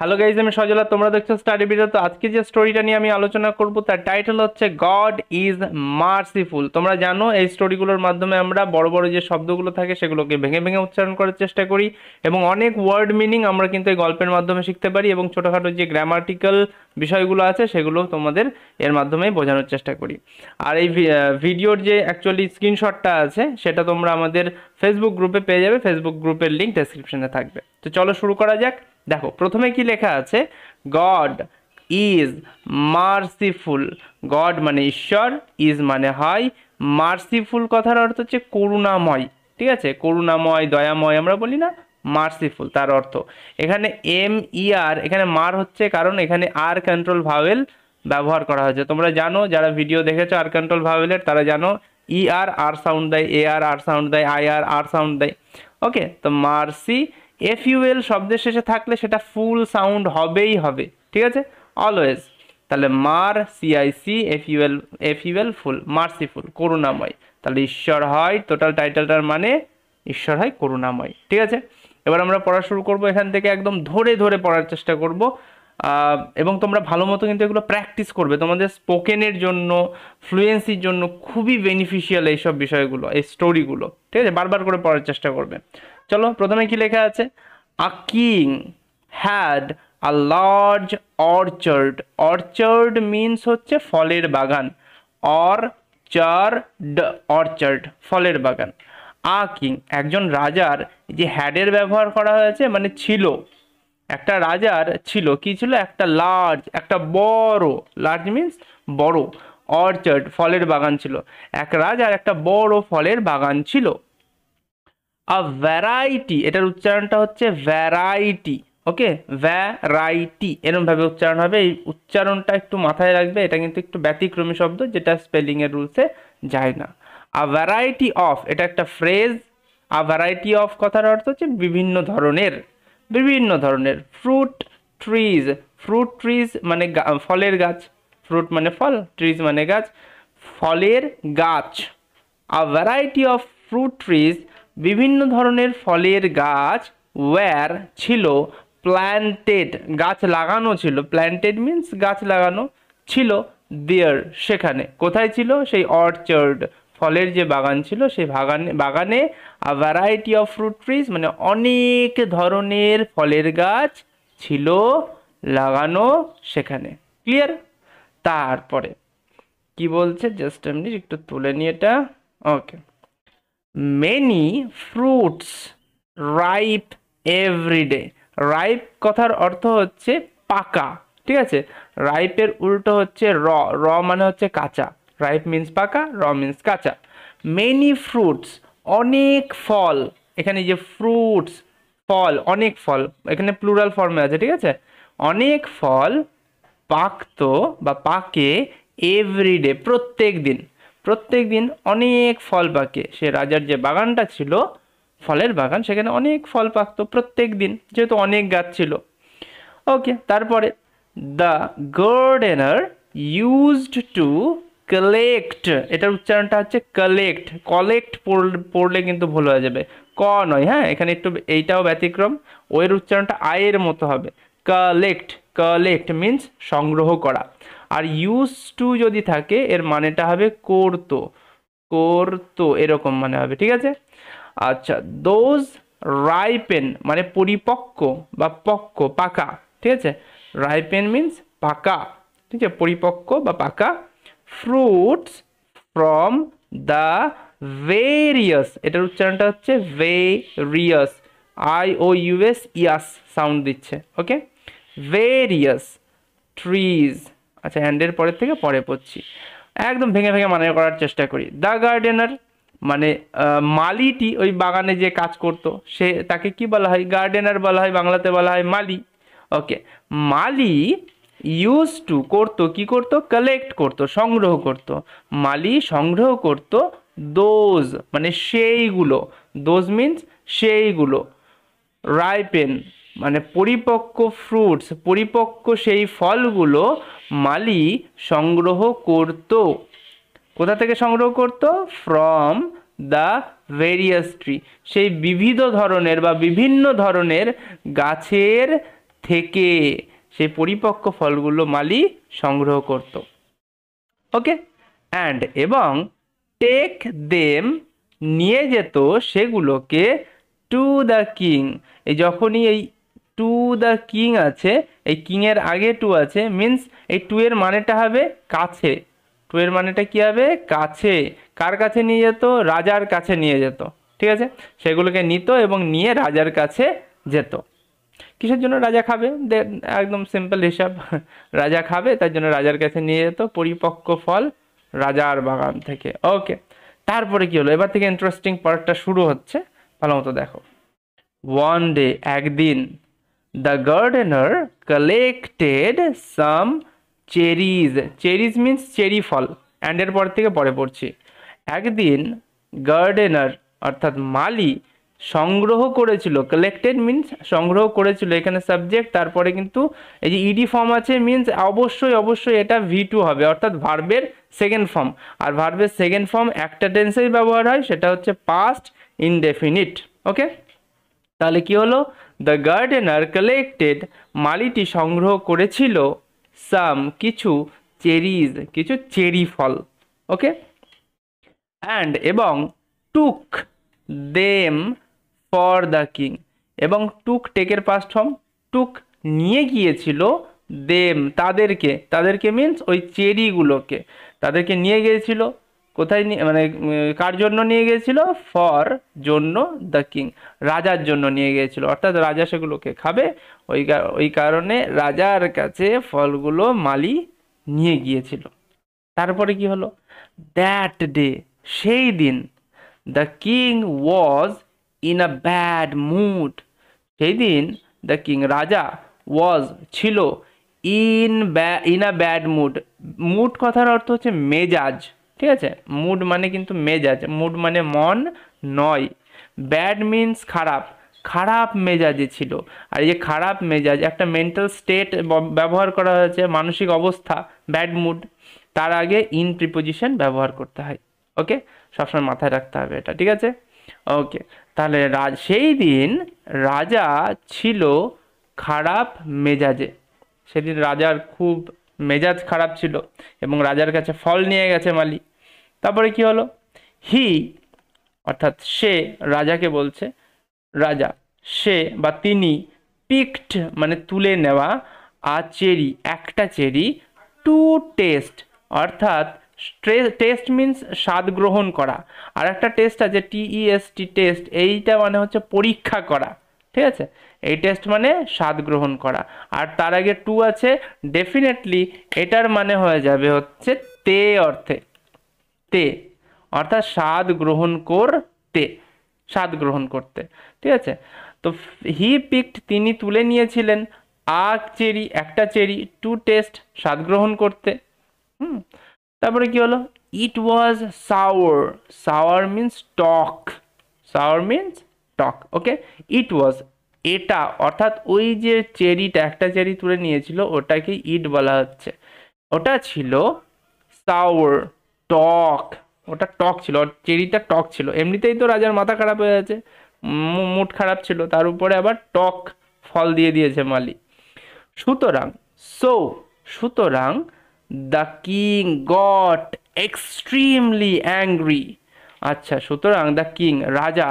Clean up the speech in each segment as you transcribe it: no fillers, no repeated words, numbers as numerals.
Hello guys, আমি সজলা, তোমরা দেখছো স্টাডি ভিডিও। তো আজকে যে স্টোরিটা নিয়ে আমি আলোচনা করব তার টাইটেল হচ্ছে গড ইজ মার্সিফুল। তোমরা জানো এই স্টোরিগুলোর মাধ্যমে আমরা বড় বড় যে শব্দগুলো থাকে সেগুলোকে ভেঙে ভেঙে উচ্চারণ করার চেষ্টা করি এবং অনেক ওয়ার্ড মিনিং আমরা কিন্তু এই গল্পের মাধ্যমে শিখতে পারি এবং ছোটোখাটো যে গ্রামাটিক্যাল বিষয়গুলো আছে সেগুলো তোমাদের এর মাধ্যমে বোঝানোর চেষ্টা করি। আর এই ভিডিওর যে অ্যাকচুয়ালি স্ক্রিনশটটা আছে সেটা তোমরা আমাদের ফেসবুক গ্রুপে পেয়ে যাবে। ফেসবুক গ্রুপের লিঙ্ক ডেসক্রিপশনে থাকবে। তো চলো শুরু করা যাক। দেখো প্রথমে কি লেখা আছে, গড ইজ মার্সিফুল। গড মানে ঈশ্বর, ইজ মানে হয়, মার্সিফুল কথার অর্থ হচ্ছে করুণাময়। ঠিক আছে, করুণাময় দয়াময় আমরা বলি না, মার্সিফুল তার অর্থ। এখানে আর এখানে মার হচ্ছে কারণ এখানে আর কন্ট্রোল ভাওয়েল ব্যবহার করা হয়েছে। তোমরা জানো, যারা ভিডিও দেখেছো আর কন্ট্রোল ভাওয়েলের তারা জানো আর সাউন্ড দেয়, আর সাউন্ড দেয়, আর সাউন্ড দেয়। ওকে, তো মার্সি এফইউএল শব্দের শেষে থাকলে সেটা ফুল সাউন্ড হবেই হবে। ঠিক আছে, অলওয়েজ। তাহলে মার সিআইসি এফইউএল ফুল, মার্সিফুল করুণাময়। তাহলে ঈশ্বর হয়, টোটাল টাইটেলটার মানে ঈশ্বর হয় করুণাময়। ঠিক আছে, এবার আমরা পড়া শুরু করব। এখান থেকে একদম ধরে ধরে পড়ার চেষ্টা করব এবং তোমরা ভালো মতো কিন্তু এগুলো প্র্যাকটিস করবে। তোমাদের স্পোকেনের জন্য, ফ্লুয়েন্সির জন্য খুবই বেনিফিশিয়াল এইসব বিষয়গুলো, এই স্টোরিগুলো। ঠিক আছে, বারবার করে পড়ার চেষ্টা করবে। চলো প্রথমে কি লেখা আছে, a king had a large orchard. Orchard means হচ্ছে ফলের বাগান, অর্চার্ড ফলের বাগান। আ কিং একজন রাজার, যে হ্যাডের ব্যবহার করা হয়েছে মানে ছিল, একটা রাজার ছিল, কি ছিল, একটা লার্জ, একটা বড়, লার্জ মিনস বড়, অর্চার্ড ফলের বাগান ছিল। এক রাজার একটা বড় ফলের বাগান ছিল। আ ভ্যারাইটি, এটার উচ্চারণটা হচ্ছে ভ্যারাইটি। ওকে, ভ্যারাইটি এরকম ভাবে উচ্চারণ হবে। এই উচ্চারণটা একটু মাথায় রাখবে, এটা কিন্তু একটু ব্যতিক্রমী শব্দ যেটা স্পেলিং এর রুলসে যায় না। আ ভ্যারাইটি অফ, এটা একটা ফ্রেজ। আ ভ্যারাইটি অফ কথার অর্থ হচ্ছে বিভিন্ন ধরনের, বিভিন্ন ধরনের। ফ্রুট ট্রিজ, ফ্রুট ট্রিজ মানে ফলের গাছ, ফ্রুট মানে ফল, ট্রিজ মানে গাছ, ফলের গাছ। A variety of fruit trees, বিভিন্ন ধরনের ফলের গাছ, ওয়্যার ছিল, প্ল্যান্টেড গাছ লাগানো ছিল, প্ল্যান্টেড মিন্স গাছ লাগানো ছিল, দেয়ার সেখানে, কোথায় ছিল, সেই অর্চার্ড ফলের যে বাগান ছিল সেই বাগানে a variety of fruit trees মানে অনেক ধরনের ফলের গাছ ছিল লাগানো সেখানে। ক্লিয়ার? তারপরে কি বলছে, জাস্ট এমনি একটু তুলে নিয়ে এটা। Okay, many fruits ripe every day. Ripe কথার অর্থ হচ্ছে পাকা। ঠিক আছে, রাইপের উল্টো হচ্ছে র মানে হচ্ছে কাঁচা। রাইপ মিন্স পাকা, মিন্স কাঁচা। মেনি ফ্রুটস অনেক ফল, এখানে যে ফ্রুটস ফল, অনেক ফল, এখানে প্লুরাল ফর্মে আছে। ঠিক আছে, অনেক ফল পাকতো বা পাকে এভরিডে প্রত্যেক দিন, প্রত্যেক দিন অনেক ফল পাকে। সে রাজার যে বাগানটা ছিল, ফলের বাগান, সেখানে অনেক ফল পাকতো প্রত্যেক দিন, যেহেতু অনেক গাছ ছিল। ওকে, তারপরে the gardener used to collect, এটার উচ্চারণটা হচ্ছে কালেক্ট। কলেক্ট পড়লে কিন্তু ভুল হয়ে যাবে, ক নয়। হ্যাঁ, এখানে একটু এইটাও ব্যতিক্রম, ওয়ের উচ্চারণটা আয়ের মতো হবে। কালেক্ট, কালেক্ট মিন্স সংগ্রহ করা। আর ইউজ টু যদি থাকে এর মানেটা হবে করতো, করতো এরকম মানে হবে। ঠিক আছে, আচ্ছা। দোজ রাইপেন মানে পরিপক্ক বা পক্ক, পাকা। ঠিক আছে, রাইপেন মিন্স পাকা, ঠিক আছে, পরিপক্ক বা পাকা। ফ্রুটস ফ্রম দ্য ভেরিয়াস, এটার উচ্চারণটা হচ্ছে ভেরিয়াস, IOUS ইয়াস সাউন্ড দিচ্ছে। Okay, various trees. আচ্ছা, হ্যান্ডের পরের থেকে পরে পড়ছি, একদম ভেঙে ভেঙে মানে করার চেষ্টা করি। দ্য গার্ডেনার মানে মালিটি, ওই বাগানে যে কাজ করতো সে, তাকে কি বলা হয়, গার্ডেনার বলা হয়, বাংলাতে বলা হয় মালি। ওকে, মালি ইউজ টু করতো, কি করতো, কালেক্ট করতো, সংগ্রহ করতো। মালি সংগ্রহ করতো দোজ মানে সেইগুলো, দোজ মিন্স সেইগুলো, রাইপেন মানে পরিপক্ক, ফ্রুটস পরিপক্ক সেই ফলগুলো মালি সংগ্রহ করত। কোথা থেকে সংগ্রহ করত, ফ্রম দ্য ভেরিয়াস ট্রি, সেই বিবিধ ধরনের বা বিভিন্ন ধরনের গাছের থেকে সেই পরিপক্ক ফলগুলো মালি সংগ্রহ করত। ওকে, অ্যান্ড এবং টেক দেম নিয়ে যেত সেগুলোকে টু দ্য কিং। এই যখনই এই টু দ্য কিং আছে, এই কিংয়ের আগে টু আছে, মিন্স এই টু এর মানেটা হবে কাছে। টু এর মানেটা কি হবে? কাছে। কার কাছে নিয়ে যেত? রাজার কাছে নিয়ে যেত। ঠিক আছে, সেগুলোকে নিত এবং নিয়ে রাজার কাছে যেত। কিসের জন্য? রাজা খাবে। একদম সিম্পল হিসাব, রাজা খাবে, তার জন্য রাজার কাছে নিয়ে যেত পরিপক্ক ফল রাজার বাগান থেকে। ওকে, তারপরে কি হলো? এবার থেকে ইন্টারেস্টিং পার্টটা শুরু হচ্ছে, ভালো মতো দেখো। ওয়ান ডে, একদিন, the gardener collected some cherries. Cherries means cherry ফল, অ্যান্ড এর পর থেকে পরে পড়ছি। একদিন গার্ডেনার অর্থাৎ মালি সংগ্রহ করেছিল, কালেক্টেড মিন্স সংগ্রহ করেছিল, এখানে সাবজেক্ট, তারপরে কিন্তু এই যে ইডি ফর্ম আছে, মিন্স অবশ্যই অবশ্যই এটা V2 হবে, অর্থাৎ ভার্বের সেকেন্ড ফর্ম। আর ভার্বের সেকেন্ড ফর্ম একটা টেন্সেই ব্যবহার হয়, সেটা হচ্ছে পাস্ট ইনডেফিনিট। ওকে, তাহলে কি হলো? দ্য গার্ডেনার কালেক্টেড, মালিটি সংগ্রহ করেছিল, সাম কিছু, চেরিজ কিছু চেরি ফল। ওকে, অ্যান্ড এবং took them for the king, এবং টুক টেকের পাস্ট ফর্ম, টুক নিয়ে গিয়েছিল, দেম তাদেরকে, তাদেরকে মিন্স ওই চেরিগুলোকে, তাদেরকে নিয়ে গিয়েছিল কোথায়? মানে কার জন্য নিয়ে গিয়েছিল? ফর জন্য, দ্য কিং রাজার জন্য নিয়ে গিয়েছিল, অর্থাৎ রাজা সেগুলোকে খাবে, ওই কারণে রাজার কাছে ফলগুলো মালি নিয়ে গিয়েছিল। তারপরে কি হলো? দ্যাট ডে, সেই দিন, the king was in a bad mood. সেই দিন দ্য কিং রাজা, ওয়াজ ছিল, in a bad mood. Mood কথার অর্থ হচ্ছে মেজাজ। ঠিক আছে, মুড মানে কিন্তু মেজাজ, মুড মানে মন নয়। ব্যাড মিন্স খারাপ, খারাপ মেজাজে ছিল। আর এই যে খারাপ মেজাজ, একটা মেন্টাল স্টেট ব্যবহার করা হয়েছে, মানসিক অবস্থা, ব্যাড মুড, তার আগে ইন প্রিপোজিশন ব্যবহার করতে হয়। ওকে, সবসময় মাথায় রাখতে হবে এটা। ঠিক আছে, ওকে, তাহলে সেই দিন রাজা ছিল খারাপ মেজাজে। সেদিন রাজার খুব মেজাজ খারাপ ছিল এবং রাজার কাছে ফল নিয়ে গেছে মালি। তারপরে কি হলো? হি অর্থাৎ সে, রাজাকে বলছে, রাজা, সে বা তিনি, পিকড মানে তুলে নেওয়া, চেরি একটা চেরি, টু টেস্ট অর্থাৎ টেস্ট মিন্স স্বাদ গ্রহণ করা, আর একটা টেস্ট আছে TEST টেস্ট, এইটা মানে হচ্ছে পরীক্ষা করা। ঠিক আছে, এই টেস্ট মানে স্বাদ গ্রহণ করা, আর তার আগে টু আছে, ডেফিনেটলি এটার মানে হয়ে যাবে হচ্ছে তে অর্থে, তে অর্থাৎ স্বাদ গ্রহণ করতে, স্বাদ গ্রহণ করতে। ঠিক আছে, তো হি পিকড তিনি তুলে নিয়েছিলেন, চেরি একটা চেরি, টু টেস্ট স্বাদ গ্রহণ করতে। তারপরে কি হলো? It was sour, sour means টক, সাওয়ার মিন্স টক। ওকে, ইট ওয়াজ এটা, অর্থাৎ ওই যে চেরিটা, একটা চেরি তুলে নিয়েছিল, ওটাকে ইট বলা হচ্ছে, ওটা ছিল সাওয়ার, টক, ওটা টক ছিল, চেরিটা টক ছিল। এমনিতেই তো রাজার মাথা খারাপ হয়ে আছে, মুড খারাপ ছিল, তার উপরে আবার টক ফল দিয়ে দিয়েছে মালি। সুতরাং, সুতরাং the king got extremely angry. আচ্ছা, সুতরাং দ্য কিং রাজা,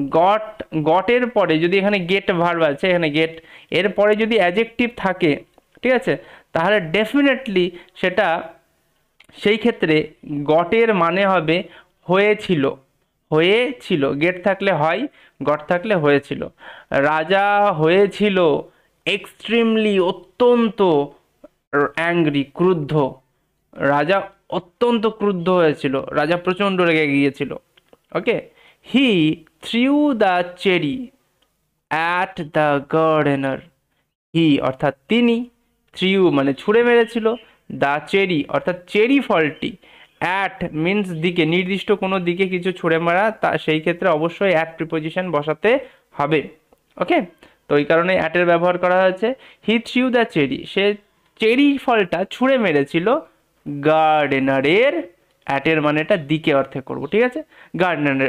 গটের পরে যদি এখানে গেট ভার্ব আছে, এখানে গেট এর পরে যদি অ্যাডজেক্টিভ থাকে, ঠিক আছে, তাহলে ডেফিনেটলি সেটা, সেই ক্ষেত্রে গটের মানে হবে হয়েছিল, হয়েছিল, গেট থাকলে হয়, গট থাকলে হয়েছিল। রাজা হয়েছিল এক্সট্রিমলি অত্যন্ত, অ্যাংরি ক্রুদ্ধ, রাজা অত্যন্ত ক্রুদ্ধ হয়েছিল, রাজা প্রচণ্ড রেগে গিয়েছিল। Okay, he threw the cherry at the gardener. He অর্থাৎ তিনি, থ্রিউ মানে ছুঁড়ে মেরেছিল, দ্য চেরি অর্থাৎ চেরি ফলটি, অ্যাট মিন্স দিকে, নির্দিষ্ট কোনো দিকে কিছু ছুঁড়ে মারা, তা সেই ক্ষেত্রে অবশ্যই অ্যাট প্রিপোজিশন বসাতে হবে। ওকে, তো ওই কারণে অ্যাটের ব্যবহার করা হয়েছে। হি থ্রিউ দ্য চেরি, সে চেরি ফলটা ছুঁড়ে মেরেছিল গার্ডেনারের, অ্যাটের মানেটা দিকে অর্থে করব। ঠিক আছে,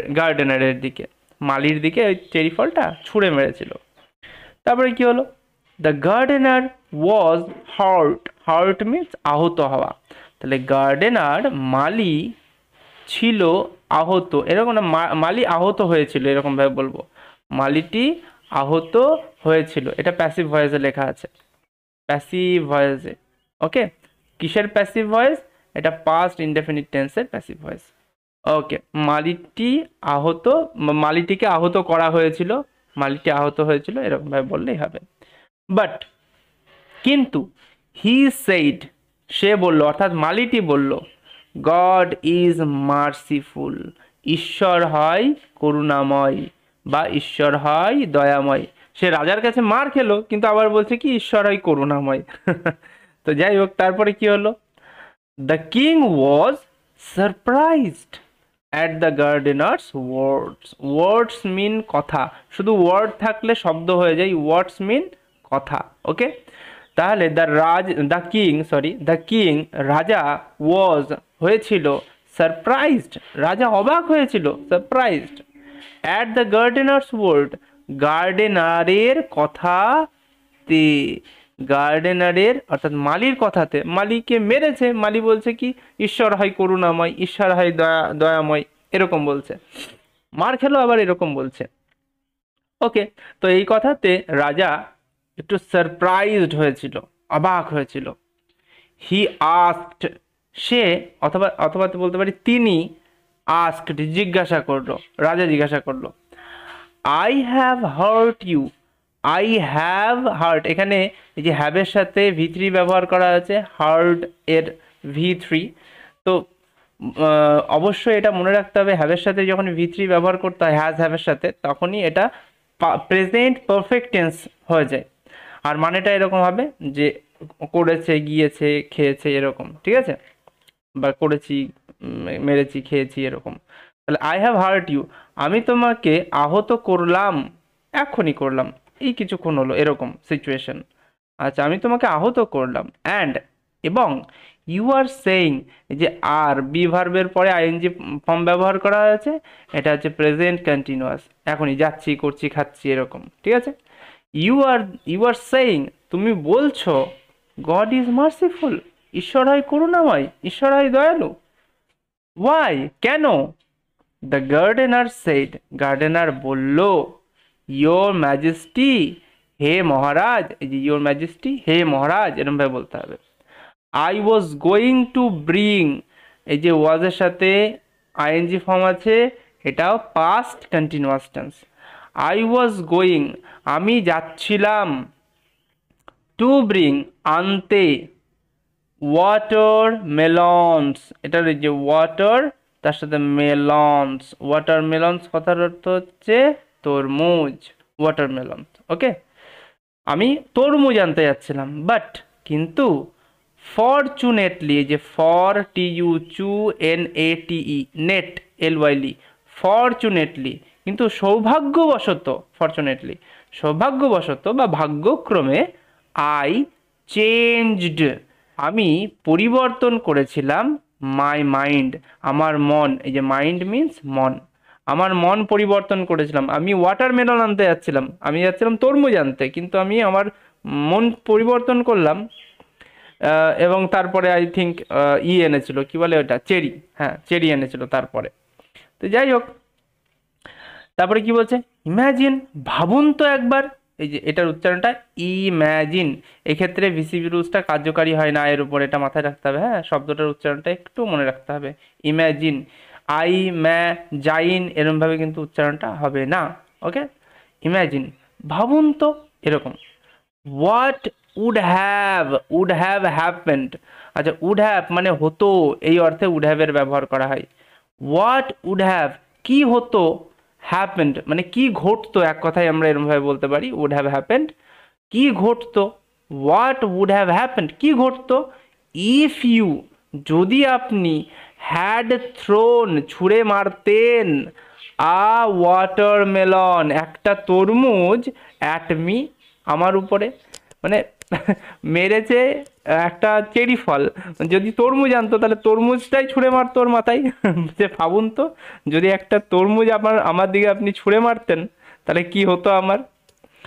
গার্ডেনারের দিকে, মালির দিকে ওই চেরি ফলটা ছুঁড়ে মেরেছিল। তারপরে কি হলো? The gardener was hurt, hurt means আহত হওয়া, তাহলে গার্ডেনার মালি ছিল আহত, এরকম না, মালি আহত হয়েছিল এরকমভাবে বলবো, মালিটি আহত হয়েছিল, এটা প্যাসিভ ভয়েসে লেখা আছে, প্যাসিভ ভয়েসে। ওকে, কিসের প্যাসিভ ভয়েস? এটা পাস্ট ইনডেফিনিট টেন্সের প্যাসিভ ভয়েস। ওকে, মালিটি আহত, মালিটিকে আহত করা হয়েছিল, মালিটি আহত হয়েছিল এরকমভাবে বললেই হবে। বাট কিন্তু হি সেইড, সে বলল, অর্থাৎ মালিটি বলল, গড ইজ মার্সিফুল, ঈশ্বর হয় করুণাময় বা ঈশ্বর হয় দয়াময়। সে রাজার কাছে মার খেলো কিন্তু আবার বলছে কি ঈশ্বর হয় করুণাময়। তো যাই হোক, তারপরে কি হলো? The king was surprised at the gardener's words. Words mean কথা, শুধু ওয়ার্ড থাকলে শব্দ হয়ে যায়, ওয়ার্ডস মিন কথা। ওকে, তাহলে দ্য কিং রাজা ওয়াজ হয়েছিল সারপ্রাইজড, রাজা অবাক হয়েছিল, surprised at the gardener's word, গার্ডেনারের কথাতে, গার্ডেনারের অর্থাৎ মালির কথাতে। মালিকে মেরেছে, মালি বলছে কি ঈশ্বর হয় করুণাময়, ঈশ্বর হয় দয়াময়, এরকম বলছে, মার খেলো আবার এরকম বলছে। ওকে, তো এই কথাতে রাজা একটু সারপ্রাইজড হয়েছিল, অবাক হয়েছিল। হি আস্কড, সে, অথবা অথবা বলতে পারি তিনি, আস্কড জিজ্ঞাসা করলো, রাজা জিজ্ঞাসা করলো, I have hurt you, I have hurt, এখানে এই যে হ্যাভের সাথে V3 ব্যবহার করা আছে, হার্ট এর V3। তো অবশ্যই এটা মনে রাখতে হবে, হ্যাভের সাথে যখন V3 ব্যবহার করতে হয় হ্যাজ হ্যাভের সাথে, তখনই এটা প্রেজেন্ট পারফেক্ট টেন্স হয়ে যায়। আর মানেটা এরকম হবে যে করেছে, গিয়েছে, খেয়েছে, এরকম, ঠিক আছে, বা করেছি, মেরেছি, খেয়েছি, এরকম। তাহলে আই হ্যাভ হার্ট ইউ, আমি তোমাকে আহত করলাম, এখনই করলাম, এই কিছুক্ষণ হলো, এরকম সিচুয়েশন। আচ্ছা, আমি তোমাকে আহত করলাম, অ্যান্ড এবং ইউ আর সেইং, যে আর বি ভার্বের পরে আইএনজি ফর্ম ব্যবহার করা হয়েছে, এটা হচ্ছে প্রেজেন্ট কন্টিনিউয়াস, এখনই যাচ্ছি, করছি, খাচ্ছি, এরকম, ঠিক আছে। ইউ আর সেইং, তুমি বলছো, গড ইজ মার্সিফুল, ঈশ্বর হয় করুণাময়, ঈশ্বর হয় দয়ালু। ওয়াই, কেন? দ্য গার্ডেনার সেইড, গার্ডেনার বলল, ইয়োর ম্যাজেস্টি, হে মহারাজ, এই যে ইয়োর ম্যাজেস্টি, হে মহারাজ, এরকম ভাবে বলতে হবে। I was going to bring, এই যে ওয়াজের সাথে আইএনজি ফর্ম আছে, এটাও পাস্ট কন্টিনিউয়াস টেন্স। আই ওয়াজ গোয়িং, আমি যাচ্ছিলাম, টু ব্রিং, আনতে, ওয়াটার মেলনস, এটার এই যে ওয়াটার, তার সাথে মেলনস, ওয়াটার মেলনস কথার অর্থ হচ্ছে তরমুজ, ওয়াটার মেলনস। ওকে, আমি তরমুজ আনতে যাচ্ছিলাম, বাট কিন্তু ফরচুনেটলি, যে ফর TUNATE, নেট LYLI, ফরচুনেটলি, কিন্তু সৌভাগ্যবশত, ফরচুনেটলি সৌভাগ্যবশত বা ভাগ্যক্রমে, আই চেঞ্জড, আমি পরিবর্তন করেছিলাম, মাই মাইন্ড, আমার মন, এই যে মাইন্ড মিন্স মন, আমার মন পরিবর্তন করেছিলাম। আমি ওয়াটারমেলন আনতে যাচ্ছিলাম, আমি যাচ্ছিলাম তরমুজ আনতে, কিন্তু আমি আমার মন পরিবর্তন করলাম, এবং তারপরে আই থিঙ্ক এনেছিল, কি বলে ওটা, চেরি, হ্যাঁ চেরি এনেছিল তারপরে। তো যাই হোক, তারপরে কি বলছে, ইম্যাজিন, ভাবুন তো একবার, এই যে এটার উচ্চারণটা ইম্যাজিন, এক্ষেত্রে VCB রুলসটা কার্যকারী হয় না, এর উপর এটা মাথায় রাখতে হবে, হ্যাঁ শব্দটার উচ্চারণটা একটু মনে রাখতে হবে, ইম্যাজিন, জাইন, এরমভাবে কিন্তু উচ্চারণটা হবে না। ওকে, ইম্যাজিন, ভাবুন তো, এরকম। হোয়াট উড হ্যাভ হ্যাপেন্ড, আচ্ছা উড হ্যাভ মানে হতো, এই অর্থে উড হ্যাভের ব্যবহার করা হয়। হোয়াট উড হ্যাভ, কি হতো, হ্যাপেন্ড মানে কি ঘটতো, এক কথায় আমরা এরকমভাবে বলতে পারি, উড হ্যাভ হ্যাপেন্ড, কি ঘটতো, হোয়াট উড হ্যাভ হ্যাপেন্ড, কি ঘটতো, ইফ ইউ, যদি আপনি, হ্যাড থ্রোন, ছুঁড়ে মারতেন, আ ওয়াটারমেলন, একটা তরমুজ, অ্যাট মি, আমার উপরে, মানে মেরেছে একটা চেরি ফল, যদি তরমুজ আনতো তাহলে তরমুজটাই ছুঁড়ে মারতো ওর মাথায়। যে ভাবুন তো, যদি একটা তরমুজ আমার দিকে আপনি ছুঁড়ে মারতেন তাহলে কি হতো আমার।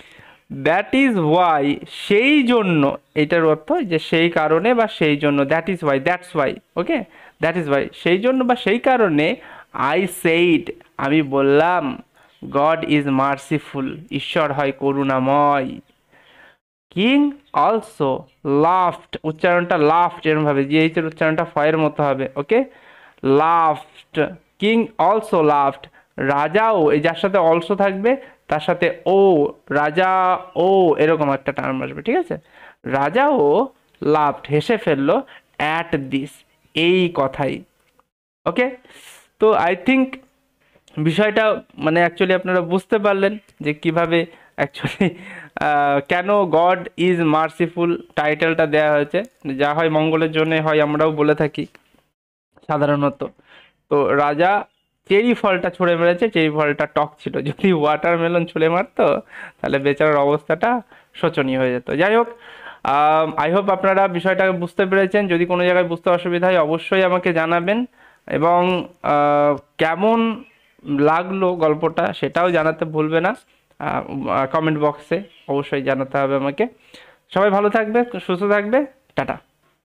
দ্যাট ইজ ওয়াই, সেই জন্য, এটার অর্থ যে সেই কারণে বা সেই জন্য, that is why, that's why, okay, that is why, সেই জন্য বা সেই কারণে, আই সেইড, আমি বললাম, গড ইজ মার্সিফুল, ঈশ্বর হয় করুণাময়। কিং অলসো লাফট, উচ্চারণটা লাফট এরকম ভাবে, জিএইচের উচ্চারণটা ফয়ের মতো হবে, okay, laughed, king also laughed, রাজাও, এই যার সাথে অলসো থাকবে তার সাথে ও, রাজা ও, এরকম একটা টার্ম আসবে, ঠিক আছে, রাজাও লাফট, হেসে ফেললো, অ্যাট দিস, এই কথাই, ওকে। তো আই থিঙ্ক বিষয়টা মানে অ্যাকচুয়ালি আপনারা বুঝতে পারলেন যে কিভাবে অ্যাকচুয়ালি কেন গড ইজ মার্সিফুল টাইটেলটা দেওয়া হয়েছে। যা হয় মঙ্গলের জন্য হয়, আমরাও বলে থাকি সাধারণত। তো রাজা চেরি ফলটা ছুঁড়ে মেরেছে, চেরি ফলটা টক ছিল, যদি ওয়াটারমেলন ছুঁড়ে মারতো তাহলে বেচারার অবস্থাটা শোচনীয় হয়ে যেত। যাই হোক, আই হোপ আপনারা বিষয়টা বুঝতে পেরেছেন। যদি কোনো জায়গায় বুঝতে অসুবিধা হয় অবশ্যই আমাকে জানাবেন, এবং কেমন লাগলো গল্পটা সেটাও জানাতে ভুলবে না, কমেন্ট বক্সে অবশ্যই জানাতে হবে আমাকে। সবাই ভালো থাকবে, সুস্থ থাকবে, টাটা।